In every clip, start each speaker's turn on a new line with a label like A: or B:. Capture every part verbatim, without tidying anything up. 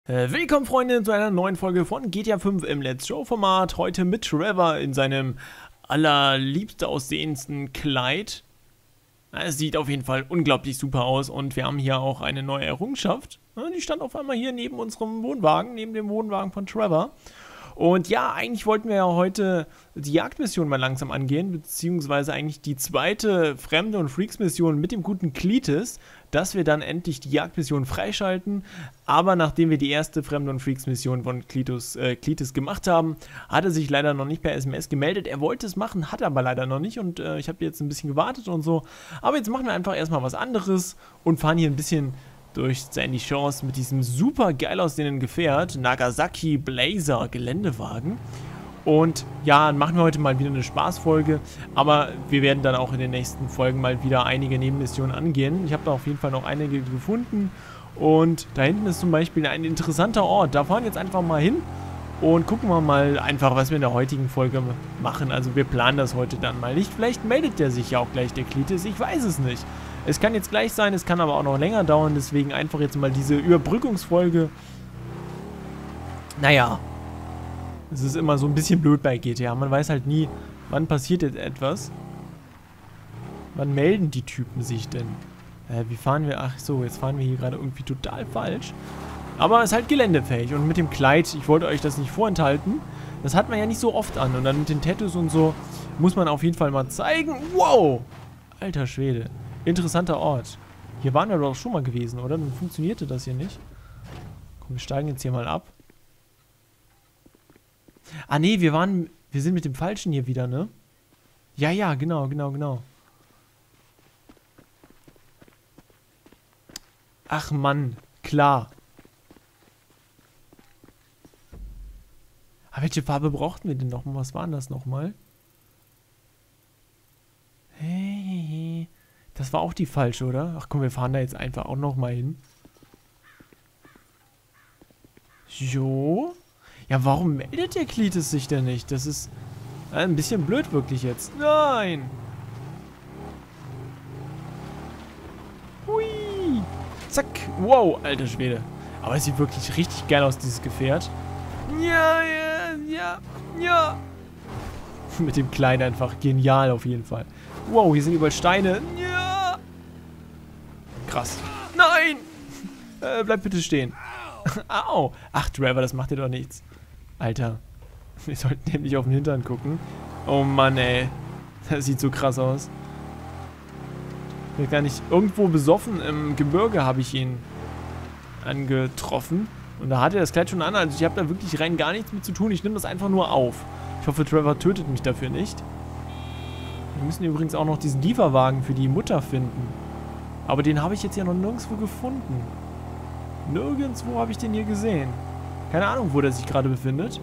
A: Äh, willkommen Freunde zu einer neuen Folge von G T A fünf im Let's Show Format. Heute mit Trevor in seinem allerliebst aussehendsten Kleid. Es sieht auf jeden Fall unglaublich super aus und wir haben hier auch eine neue Errungenschaft. Die stand auf einmal hier neben unserem Wohnwagen, neben dem Wohnwagen von Trevor. Und ja, eigentlich wollten wir ja heute die Jagdmission mal langsam angehen, beziehungsweise eigentlich die zweite Fremde- und Freaks-Mission mit dem guten Cletus, dass wir dann endlich die Jagdmission freischalten. Aber nachdem wir die erste Fremde- und Freaks-Mission von Cletus, äh, Cletus gemacht haben, hat er sich leider noch nicht per S M S gemeldet. Er wollte es machen, hat aber leider noch nicht und äh, ich habe jetzt ein bisschen gewartet und so. Aber jetzt machen wir einfach erstmal was anderes und fahren hier ein bisschen durch Sandy Shores mit diesem super geil aussehenden Gefährt, Nagasaki Blazer Geländewagen. Und ja, dann machen wir heute mal wieder eine Spaßfolge, aber wir werden dann auch in den nächsten Folgen mal wieder einige Nebenmissionen angehen. Ich habe da auf jeden Fall noch einige gefunden und da hinten ist zum Beispiel ein interessanter Ort. Da fahren wir jetzt einfach mal hin und gucken wir mal einfach, was wir in der heutigen Folge machen. Also wir planen das heute dann mal nicht. Vielleicht meldet der sich ja auch gleich, der Cletus, ich weiß es nicht. Es kann jetzt gleich sein, es kann aber auch noch länger dauern, deswegen einfach jetzt mal diese Überbrückungsfolge. Naja, es ist immer so ein bisschen blöd bei G T A, man weiß halt nie, wann passiert jetzt etwas. Wann melden die Typen sich denn? Äh, wie fahren wir? Ach so, jetzt fahren wir hier gerade irgendwie total falsch. Aber es ist halt geländefähig und mit dem Kleid, ich wollte euch das nicht vorenthalten, das hat man ja nicht so oft an. Und dann mit den Tattoos und so muss man auf jeden Fall mal zeigen. Wow! Alter Schwede. Interessanter Ort. Hier waren wir doch schon mal gewesen, oder? Dann funktionierte das hier nicht. Komm, wir steigen jetzt hier mal ab. Ah, nee, wir waren... Wir sind mit dem Falschen hier wieder, ne? Ja, ja, genau, genau, genau. Ach, Mann. Klar. Aber welche Farbe brauchten wir denn nochmal? Was war denn das nochmal? Hey, hey, hey. Das war auch die falsche, oder? Ach komm, wir fahren da jetzt einfach auch nochmal hin. Jo. Ja, warum meldet der Cletus sich denn nicht? Das ist äh, ein bisschen blöd wirklich jetzt. Nein! Hui! Zack! Wow, alter Schwede. Aber es sieht wirklich richtig geil aus, dieses Gefährt. Ja, ja, ja, ja. Mit dem Kleinen einfach genial auf jeden Fall. Wow, hier sind überall Steine. Ja. Krass. Nein! Äh, bleib bitte stehen. Au! Ach, Trevor, das macht dir doch nichts. Alter. Wir sollten nämlich auf den Hintern gucken. Oh Mann, ey. Das sieht so krass aus. Ich weiß gar nicht. Irgendwo besoffen im Gebirge habe ich ihn angetroffen. Und da hat er das Kleid schon an. Also ich habe da wirklich rein gar nichts mit zu tun. Ich nehme das einfach nur auf. Ich hoffe, Trevor tötet mich dafür nicht. Wir müssen übrigens auch noch diesen Lieferwagen für die Mutter finden. Aber den habe ich jetzt ja noch nirgendwo gefunden. Nirgendwo habe ich den hier gesehen. Keine Ahnung, wo der sich gerade befindet.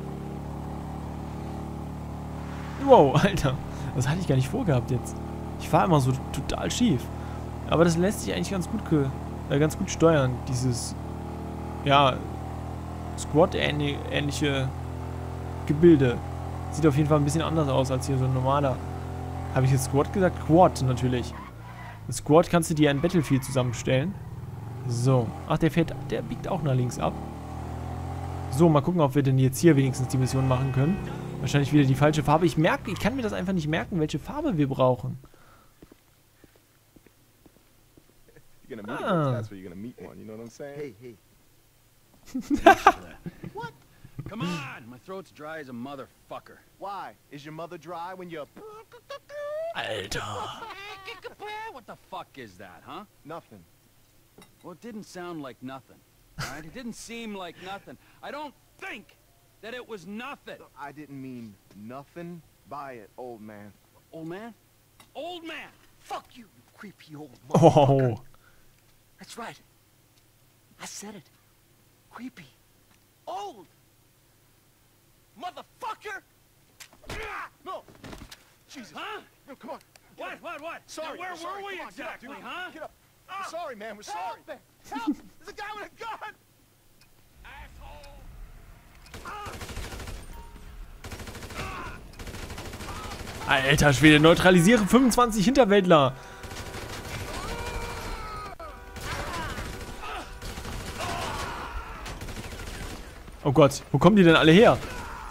A: Wow, Alter. Das hatte ich gar nicht vorgehabt jetzt. Ich fahre immer so total schief. Aber das lässt sich eigentlich ganz gut, äh, ganz gut steuern. Dieses, ja, Squad-ähnliche Gebilde. Sieht auf jeden Fall ein bisschen anders aus als hier so ein normaler. Habe ich jetzt Squad gesagt? Quad natürlich. Ein Squad kannst du dir ein Battlefield zusammenstellen. So. Ach, der fährt, der biegt auch nach links ab. So, mal gucken, ob wir denn jetzt hier wenigstens die Mission machen können. Wahrscheinlich wieder die falsche Farbe. Ich merke, ich kann mir das einfach nicht merken, welche Farbe wir brauchen. Ah.
B: Hey, hey. What?
C: Come on, my throat's dry as a motherfucker.
B: Why? Is your mother dry when you're...
A: Alter.
C: What the fuck is that, huh?
B: Nothing.
C: Well, it didn't sound like nothing. All right? It didn't seem like nothing. I don't think that it was nothing.
B: I didn't mean nothing by it, old man.
C: Old man? Old man!
B: Fuck you, you creepy old
A: Oh.
B: motherfucker. That's right. I said it. Creepy. Old. Motherfucker! No! Jesus.
C: Huh?
B: No, come on.
C: What, what, what?
B: Sorry.
C: Now, where
B: sorry.
C: were we
B: Come on,
C: exactly,
B: get up, dude.
C: huh?
B: Get up.
C: Ah.
B: We're sorry, man. We're sorry.
C: Help me.
B: Help! There's a guy with a gun!
C: Asshole!
A: Alter Schwede, neutralisiere fünfundzwanzig Hinterwäldler. Oh Gott, wo kommen die denn alle her?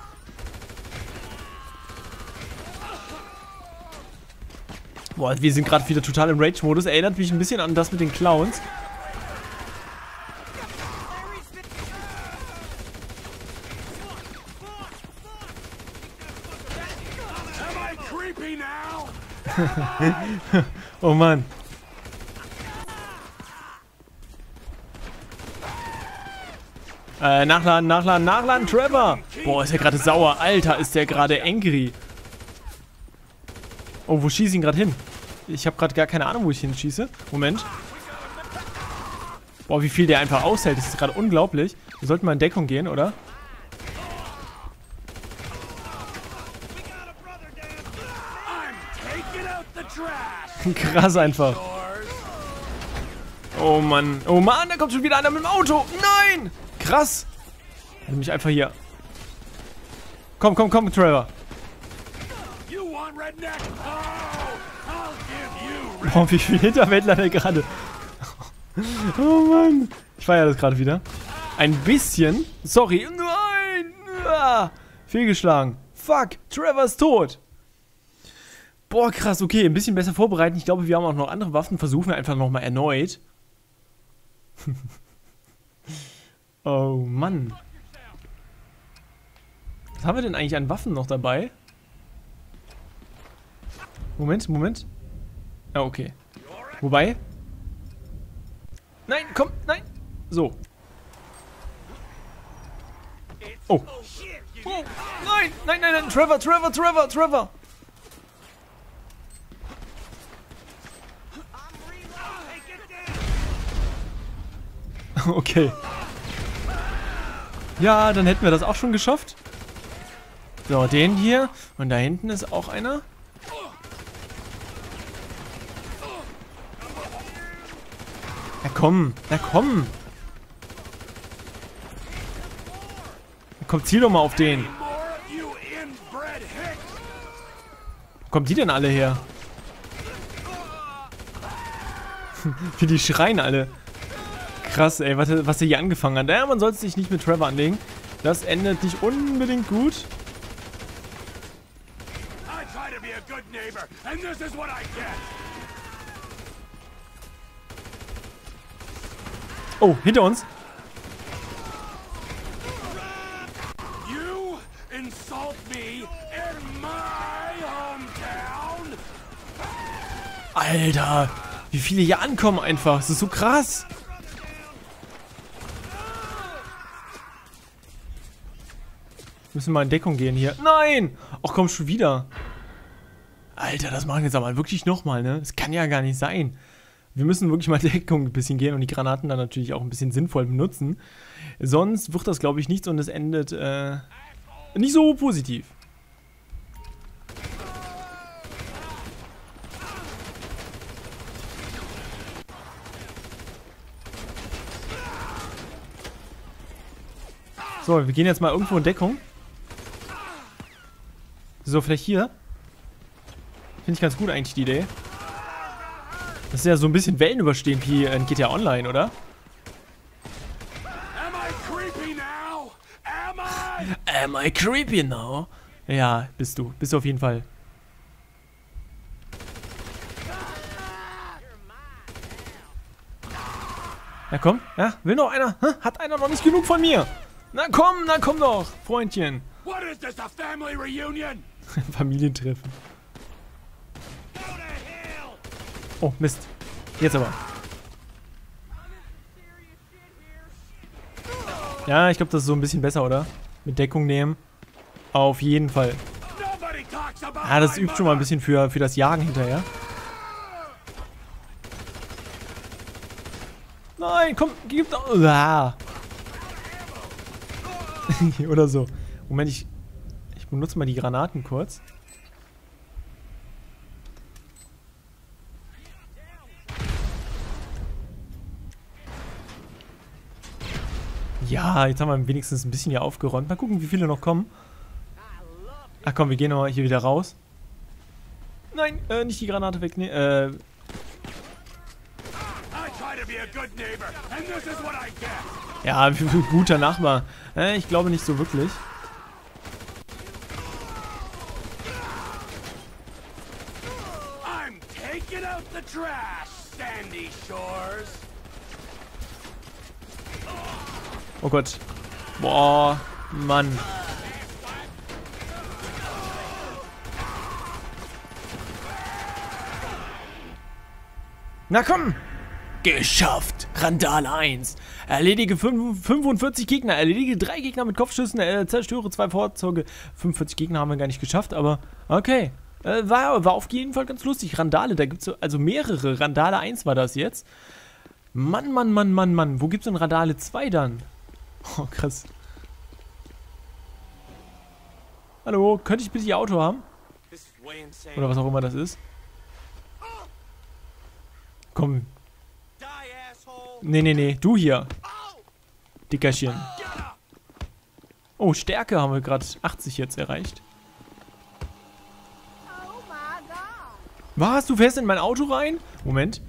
A: Boah, wir sind gerade wieder total im Rage-Modus. Erinnert mich ein bisschen an das mit den Clowns. Oh Mann. Äh, nachladen, nachladen, nachladen, Trevor! Boah, ist der gerade sauer. Alter, ist der gerade angry. Oh, wo schieße ich ihn gerade hin? Ich habe gerade gar keine Ahnung, wo ich hinschieße. Moment. Boah, wie viel der einfach aushält. Das ist gerade unglaublich. Wir sollten mal in Deckung gehen, oder? Krass einfach. Oh Mann. Oh Mann, da kommt schon wieder einer mit dem Auto. Nein! Krass. Nimm mich einfach hier. Komm, komm, komm, Trevor. Boah, wie viel Hinterwäldler der gerade. Oh Mann. Ich feiere das gerade wieder. Ein bisschen. Sorry. Nein. Ah, fehlgeschlagen. Fuck. Trevor ist tot. Boah, krass. Okay, ein bisschen besser vorbereiten. Ich glaube, wir haben auch noch andere Waffen. Versuchen wir einfach nochmal erneut. Oh Mann. Was haben wir denn eigentlich an Waffen noch dabei? Moment, Moment. Ja, okay. Wobei. Nein, komm, nein. So. Oh. Oh. Nein, nein, nein, nein. Trevor, Trevor, Trevor, Trevor. Okay. Ja, dann hätten wir das auch schon geschafft. So, den hier. Und da hinten ist auch einer. Na komm, na komm. Komm, ziel doch mal auf den. Wo kommen die denn alle her? Wie die schreien alle. Krass, ey, was, was er hier angefangen hat. Ja, man sollte sich nicht mit Trevor anlegen. Das endet nicht unbedingt gut. Oh, hinter uns. Alter, wie viele hier ankommen einfach. Das ist so krass. Müssen wir mal in Deckung gehen hier. Nein! Ach komm, schon wieder. Alter, das machen wir jetzt aber wirklich nochmal, ne? Das kann ja gar nicht sein. Wir müssen wirklich mal in Deckung ein bisschen gehen und die Granaten dann natürlich auch ein bisschen sinnvoll benutzen. Sonst wird das, glaube ich, nichts und es endet äh, nicht so positiv. So, wir gehen jetzt mal irgendwo in Deckung. So, vielleicht hier. Finde ich ganz gut eigentlich die Idee. Das ist ja so ein bisschen Wellen überstehen wie in G T A Online, oder? Am I creepy now? Am I? Am I creepy now? Ja, bist du. Bist du auf jeden Fall. Na komm, ja, will noch einer? Hä? Hat einer noch nicht genug von mir? Na komm, na komm doch, Freundchen.
C: What is this, a family reunion?
A: Familientreffen. Oh, Mist. Jetzt aber. Ja, ich glaube, das ist so ein bisschen besser, oder? Mit Deckung nehmen. Auf jeden Fall. Ja, das übt schon mal ein bisschen für, für das Jagen hinterher. Nein, komm, gib doch. Ah. Oder so. Moment, ich, ich benutze mal die Granaten kurz. Ja, jetzt haben wir wenigstens ein bisschen hier aufgeräumt. Mal gucken, wie viele noch kommen. Ach komm, wir gehen nochmal hier wieder raus. Nein, äh, nicht die Granate wegnehmen. Äh. Ja, guter Nachbar. Äh, ich glaube nicht so wirklich.
C: I'm taking out the trash, Sandy Shores.
A: Oh Gott. Boah, Mann. Na komm! Geschafft! Randale eins. Erledige fünfundvierzig Gegner. Erledige drei Gegner mit Kopfschüssen. Äh, zerstöre zwei Fahrzeuge. fünfundvierzig Gegner haben wir gar nicht geschafft, aber okay. Äh, war, war auf jeden Fall ganz lustig. Randale, da gibt es also mehrere. Randale eins war das jetzt. Mann, Mann, Mann, Mann, Mann. Wo gibt es denn Randale zwei dann? Oh, krass. Hallo, könnte ich bitte Ihr Auto haben? Oder was auch immer das ist. Komm. Nee, nee, nee. Du hier. Dickerchen. Oh, Stärke haben wir gerade achtzig jetzt erreicht. Was? Du fährst in mein Auto rein? Moment.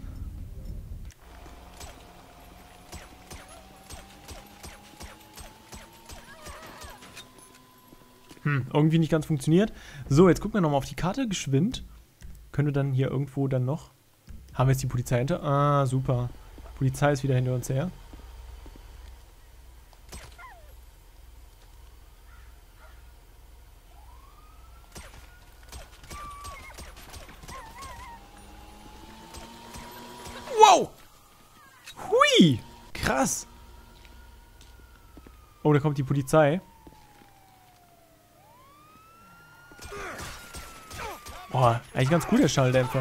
A: Hm, irgendwie nicht ganz funktioniert. So, jetzt gucken wir nochmal auf die Karte. Geschwind. Können wir dann hier irgendwo dann noch... Haben wir jetzt die Polizei hinter? Ah, super. Polizei ist wieder hinter uns her. Wow! Hui! Krass! Oh, da kommt die Polizei. Boah, eigentlich ganz cool der Schalldämpfer.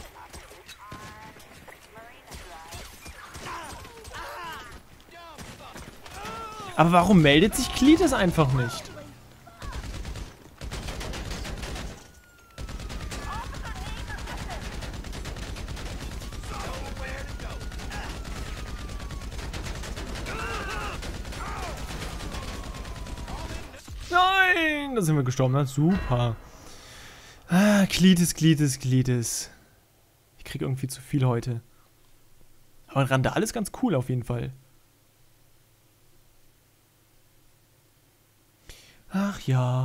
A: Aber warum meldet sich Cletus einfach nicht? Nein! Da sind wir gestorben. Na, super. Ah, Cletus, Cletus, Cletus. Ich krieg irgendwie zu viel heute. Aber Randale ist ganz cool auf jeden Fall. Ach ja.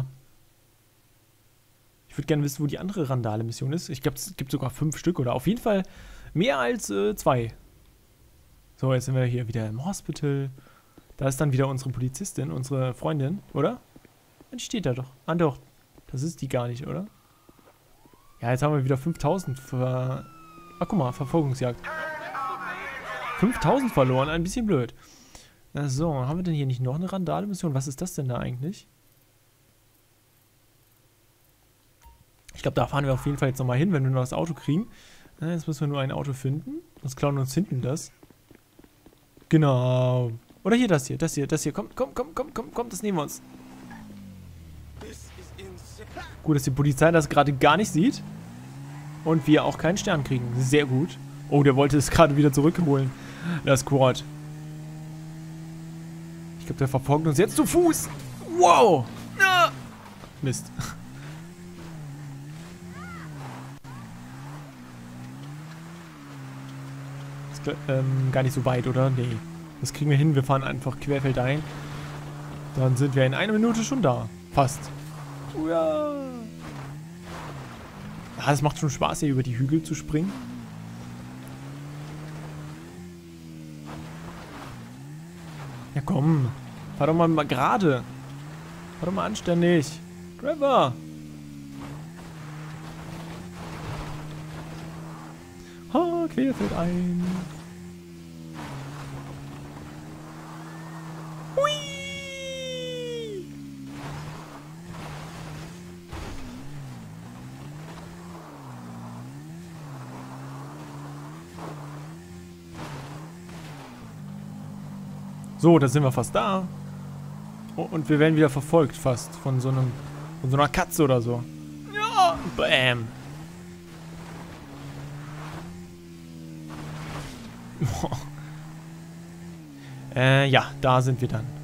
A: Ich würde gerne wissen, wo die andere Randale-Mission ist. Ich glaube, es gibt sogar fünf Stück oder auf jeden Fall mehr als äh, zwei. So, jetzt sind wir hier wieder im Hospital. Da ist dann wieder unsere Polizistin, unsere Freundin, oder? Dann steht da doch. Ah, doch. Das ist die gar nicht, oder? Ja, jetzt haben wir wieder fünftausend ver... Ach, guck mal, Verfolgungsjagd. fünftausend verloren, ein bisschen blöd. Na so, haben wir denn hier nicht noch eine Randale-Mission? Was ist das denn da eigentlich? Ich glaube, da fahren wir auf jeden Fall jetzt nochmal hin, wenn wir nur das Auto kriegen. Na, jetzt müssen wir nur ein Auto finden. Sonst klauen wir uns hinten das. Genau. Oder hier das hier, das hier, das hier. Komm, komm, komm, komm, komm, komm, das nehmen wir uns. Gut, dass die Polizei das gerade gar nicht sieht. Und wir auch keinen Stern kriegen. Sehr gut. Oh, der wollte es gerade wieder zurückholen. Das Quad. Ich glaube, der verfolgt uns jetzt zu Fuß. Wow. Ah. Mist. Ist, ähm, gar nicht so weit, oder? Nee. Das kriegen wir hin. Wir fahren einfach querfeldein. Dann sind wir in einer Minute schon da. Fast. Ja. Ah, es macht schon Spaß, hier über die Hügel zu springen. Ja, komm. Fahr doch mal, mal gerade. Fahr doch mal anständig. Trevor. Ha, querfeldein. Hui. So, da sind wir fast da. Oh, und wir werden wieder verfolgt fast von so einem, von so einer Katze oder so. Ja, bam. äh, ja, da sind wir dann.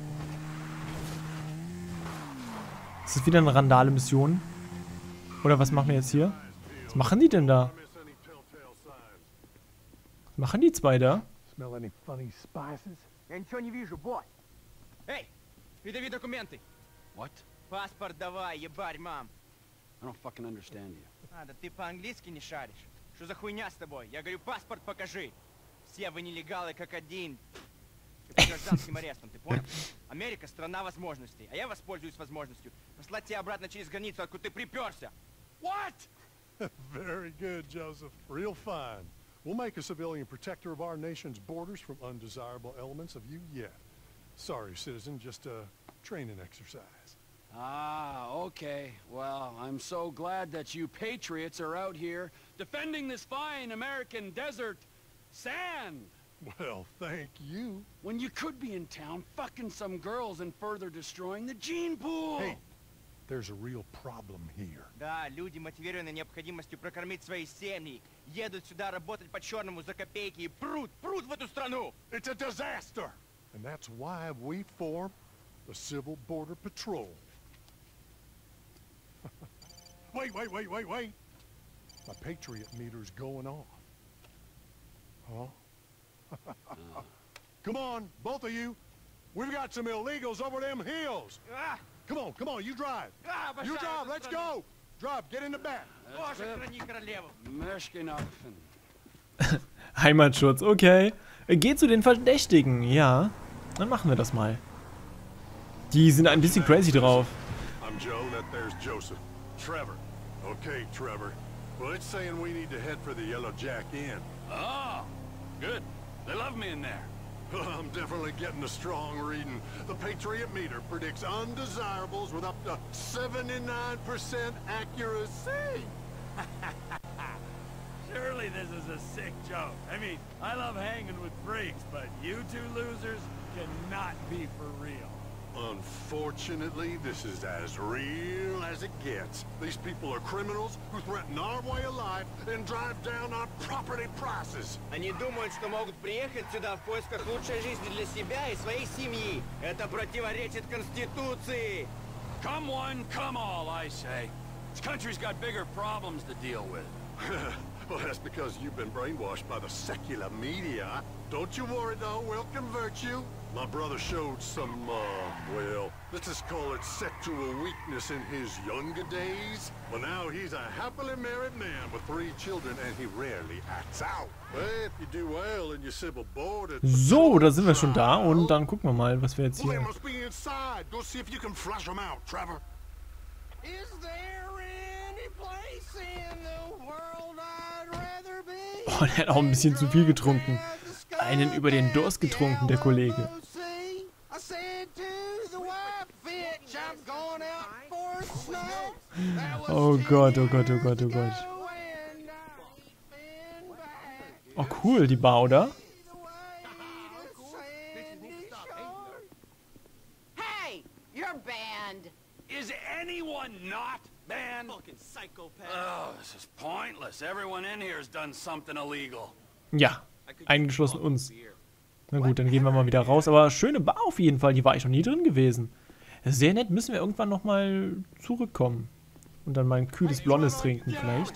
A: Ist das wieder eine Randale-Mission? Oder was machen wir jetzt hier? Was machen die denn da? Was machen die zwei da?
B: Smell any funny spices? Я ничего не вижу, босс.
C: Эй, передави документы. What?
B: Паспорт давай, ебарь, мам.
C: I don't fucking understand you.
B: А, да ты по-английски не шаришь. Что за хуйня с тобой? Я говорю, паспорт покажи. Все вы нелегалы как один. Ты под гражданским арестом, ты понял? Америка — страна возможностей, а я воспользуюсь возможностью послать тебя обратно через границу, откуда ты приперся.
C: What?
D: Very good, Joseph. Real fine. We'll make a civilian protector of our nation's borders from undesirable elements of you yet. Sorry, citizen, just a training exercise.
C: Ah, okay. Well, I'm so glad that you patriots are out here defending this fine American desert sand.
D: Well, thank you.
C: When you could be in town fucking some girls and further destroying the gene pool.
D: Hey, there's a real problem here.
B: Да, люди, мотивированные необходимостью прокормить свои семьи, едут сюда работать по-черному за копейки и прут, прут в эту страну.
D: It's a disaster! And that's why we formed the Civil Border Patrol. Wait, wait, wait, wait, wait! My Patriot meter's going off. Huh? Come on, both of you. We've got some illegals over them hills.
B: А,
D: Come on, come on, you drive.
B: а,
D: You
B: обожаю
D: drive,
B: эту
D: let's
B: страну.
D: go. Drive, get in the back.
B: Боже, храни королеву.
C: Meshkinaufen.
A: Heimatschutz, okay. Geht zu den Verdächtigen, ja. Dann machen wir das mal. Die sind ein bisschen crazy drauf.
D: I'm Joe, that there's Joseph. Trevor. Okay, Trevor. Well, it's saying we need to head for the Yellow Jack Inn.
C: Oh, good. They love me in there.
D: I'm definitely getting a strong reading. The Patriot meter predicts undesirables with up to seventy-nine percent accuracy.
E: Surely this is a sick joke. I mean, I love hanging with freaks, but you two losers cannot be for real.
D: Unfortunately, this is as real as it gets. These people are criminals who threaten our way of life and drive down our property prices.
B: Они думают, что могут приехать сюда в поисках лучшей жизни для себя и своей семьи. Это противоречит Конституции.
C: Come one, come all, I say. This country's got bigger problems to deal with.
D: Well, that's because you've been brainwashed by the secular media. Don't you worry, though. We'll convert you. My brother showed some, uh, well, let's just call it sexual weakness in his younger days. But now he's a happily married man with three children, and he rarely acts out. Well, if you do well in your civil board...
A: So, da sind wir schon da und dann gucken wir mal, was wir jetzt
D: Well, they
A: hier...
D: must be inside. Go see if you can flush them out, Trevor.
B: Is there any place in the world I'd rather be?
A: Oh, der hat auch ein bisschen zu viel getrunken. Einen über den Durst getrunken, der Kollege. Oh Gott, oh Gott, oh Gott, oh Gott. Oh cool, die Bar, oder?
F: Hey, you're banned.
C: Is anyone not banned?
E: Fucking psychopath.
C: Oh, this is pointless. Everyone in here has done something illegal.
A: Ja, eingeschlossen uns. Na gut, dann gehen wir mal wieder raus. Aber schöne Bar auf jeden Fall, die war ich noch nie drin gewesen. Sehr nett, müssen wir irgendwann nochmal zurückkommen. Und dann mal ein kühles Blondes trinken vielleicht.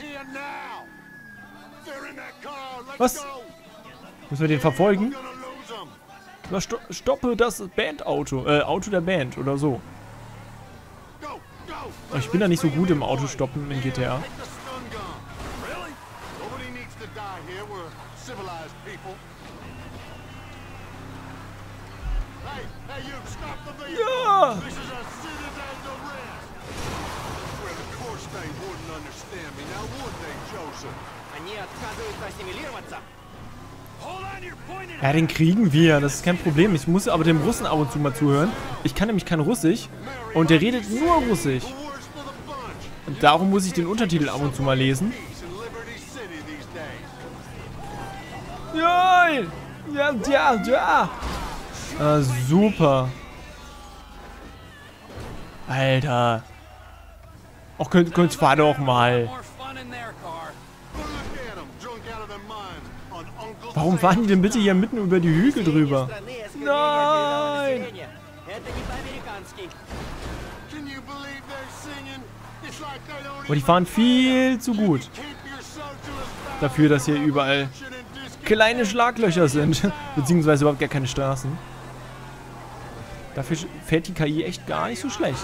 A: Was? Müssen wir den verfolgen? Na, sto stoppe das Bandauto. Äh, Auto der Band oder so. Oh, ich bin da nicht so gut im Autostoppen in G T A. Ja!
B: Они отказываются ассимилироваться.
A: Ja, den kriegen wir. Das ist kein Problem. Ich muss aber dem Russen ab und zu mal zuhören. Ich kann nämlich kein Russisch. Und der redet nur Russisch. Und darum muss ich den Untertitel ab und zu mal lesen. Ja, ja, ja, ja. Ah, super. Alter. Och, könnt, könnt, fahr doch mal.
C: More fun in their car.
A: Warum fahren die denn bitte hier mitten über die Hügel drüber? Nein!
B: Это не по-американски.
A: Aber die fahren viel zu gut. Dafür, dass hier überall kleine Schlaglöcher sind. Beziehungsweise überhaupt gar keine Straßen. Dafür fährt die K I echt gar nicht so schlecht.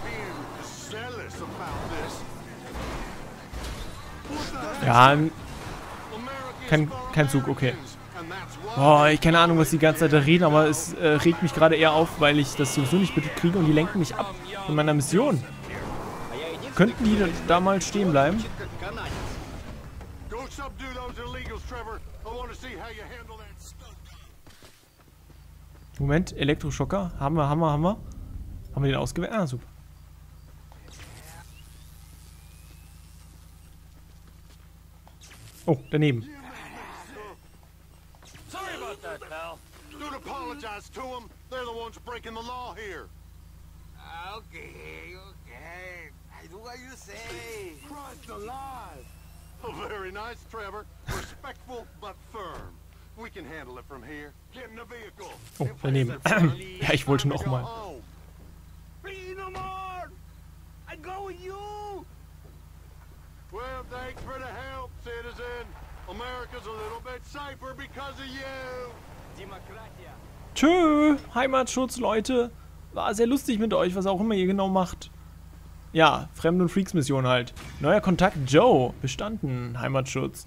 A: Ja, kein, kein Zug, okay. Oh, ich keine Ahnung, was die ganze Zeit da reden, aber es äh, regt mich gerade eher auf, weil ich das sowieso nicht mitkriege und die lenken mich ab von meiner Mission. Könnten die da mal stehen bleiben? Moment, Elektroschocker. Haben wir, haben wir, haben wir. Haben wir den ausgewählt? Ah, super. Oh, daneben.
C: Sorry about that, pal.
D: Don't apologize to them. They're the ones breaking the law here.
B: Okay, okay. I do what you say.
D: Christ alive. Oh, very nice, Trevor. Respectful but firm. We can handle it from here. Get in the vehicle.
A: Oh, daneben. Ja, ich wollte noch mal.
B: Please no more. I go with you.
D: Well, thanks for the help, citizen. America's a little bit safer because of you.
B: Demokratia.
A: Tschö, Heimatschutz, Leute. War sehr lustig mit euch, was auch immer ihr genau macht. Ja, Fremd- und Freaks-Mission halt. Neuer Kontakt Joe. Bestanden, Heimatschutz.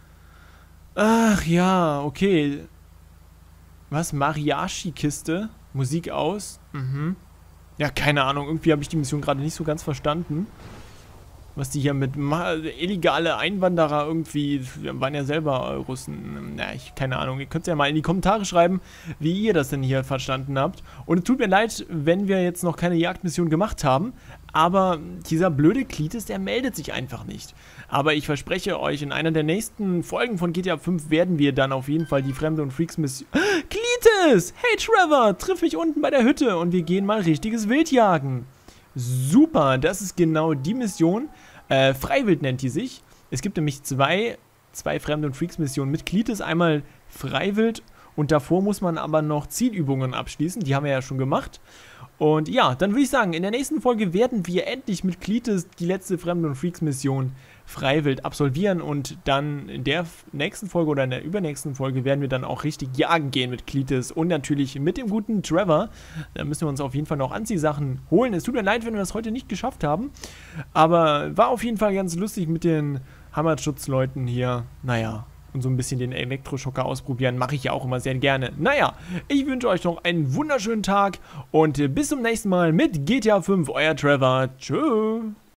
A: Ach ja, okay. Was? Mariachi-Kiste? Musik aus? Mhm. Ja, keine Ahnung. Irgendwie habe ich die Mission gerade nicht so ganz verstanden. Was die hier mit illegale Einwanderer irgendwie, waren ja selber Russen. Na, ich, keine Ahnung. Ihr könnt es ja mal in die Kommentare schreiben, wie ihr das denn hier verstanden habt. Und es tut mir leid, wenn wir jetzt noch keine Jagdmission gemacht haben. Aber dieser blöde Cletus, der meldet sich einfach nicht. Aber ich verspreche euch, in einer der nächsten Folgen von G T A fünf werden wir dann auf jeden Fall die Fremde- und Freaks-Mission... Cletus! Hey Trevor, triff mich unten bei der Hütte und wir gehen mal richtiges Wild jagen. Super, das ist genau die Mission. Äh, Freiwild nennt die sich. Es gibt nämlich zwei, zwei Fremde- und Freaks-Missionen mit Cletus. Einmal Freiwild und davor muss man aber noch Zielübungen abschließen. Die haben wir ja schon gemacht. Und ja, dann würde ich sagen, in der nächsten Folge werden wir endlich mit Cletus die letzte Fremde- und Freaks-Mission Freiwild absolvieren. Und dann in der nächsten Folge oder in der übernächsten Folge werden wir dann auch richtig jagen gehen mit Cletus. Und natürlich mit dem guten Trevor. Da müssen wir uns auf jeden Fall noch Anziehsachen holen. Es tut mir leid, wenn wir das heute nicht geschafft haben. Aber war auf jeden Fall ganz lustig mit den Hammerschutzleuten hier. Naja. Und so ein bisschen den Elektroschocker ausprobieren, mache ich ja auch immer sehr gerne. Naja, ich wünsche euch noch einen wunderschönen Tag und bis zum nächsten Mal mit G T A fünf, euer Trevor. Tschö.